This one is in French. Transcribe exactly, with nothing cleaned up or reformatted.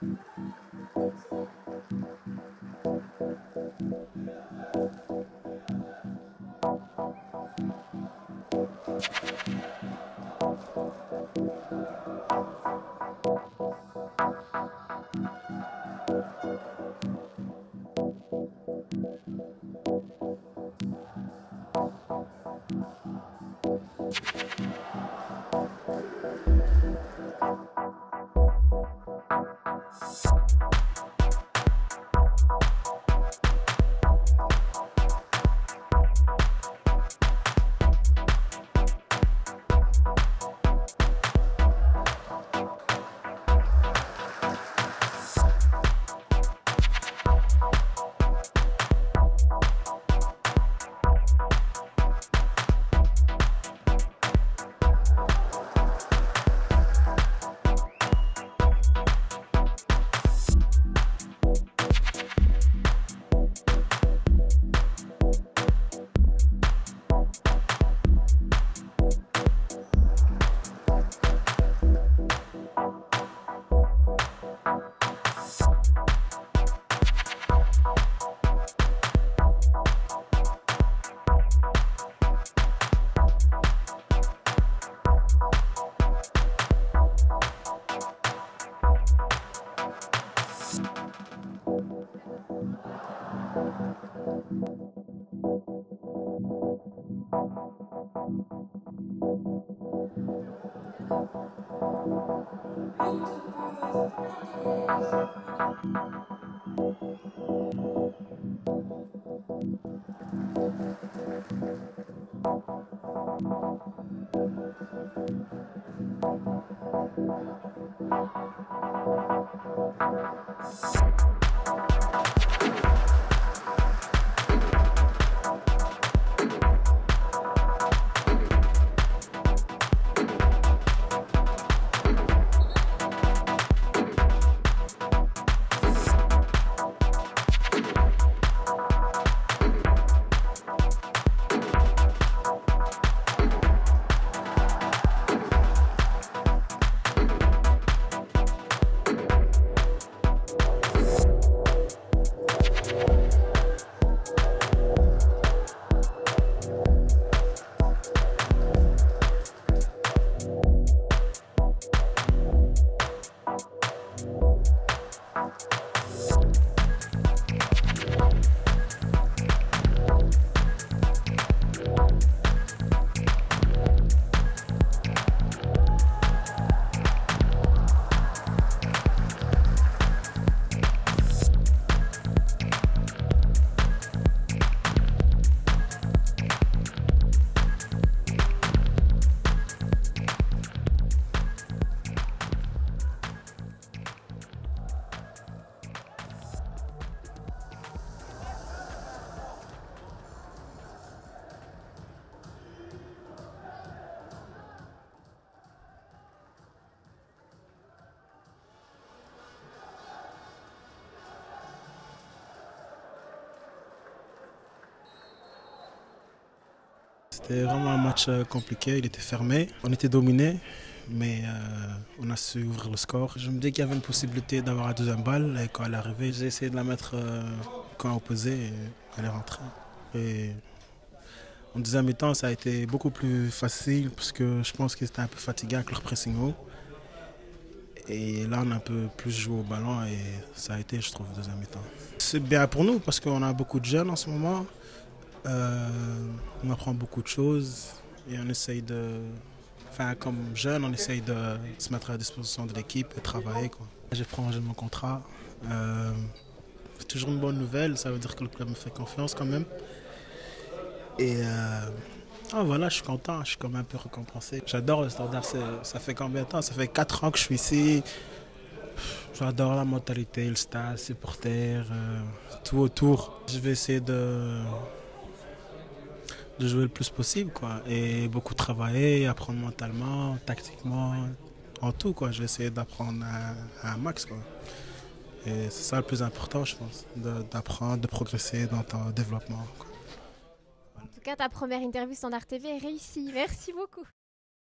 C'était vraiment un match compliqué, il était fermé. On était dominé, mais euh, on a su ouvrir le score. Je me dis qu'il y avait une possibilité d'avoir la deuxième balle et quand elle est arrivée, j'ai essayé de la mettre euh, au camp opposé et elle est rentrée. Et en deuxième mi-temps, ça a été beaucoup plus facile parce que je pense qu'ils étaient un peu fatigués avec leur pressing haut. Et là, on a un peu plus joué au ballon et ça a été, je trouve, deuxième mi-temps. C'est bien pour nous parce qu'on a beaucoup de jeunes en ce moment. Euh, on apprend beaucoup de choses et on essaye de, enfin comme jeune, on essaye de se mettre à la disposition de l'équipe et travailler, quoi. J'ai prolongé mon contrat. Euh, c'est toujours une bonne nouvelle, ça veut dire que le club me fait confiance quand même. Et euh, ah, voilà, je suis content, je suis comme un peu récompensé. J'adore le Standard, ça fait combien de temps? Ça fait quatre ans que je suis ici. J'adore la mentalité, le stade, les supporters, euh, tout autour. Je vais essayer de de jouer le plus possible, quoi, et beaucoup travailler, apprendre mentalement, tactiquement, en tout, quoi. Je vais essayer d'apprendre à, à un max, quoi. Et c'est ça le plus important, je pense, d'apprendre, de, de progresser dans ton développement, quoi. En tout cas, ta première interview Standard T V est réussie. Merci beaucoup.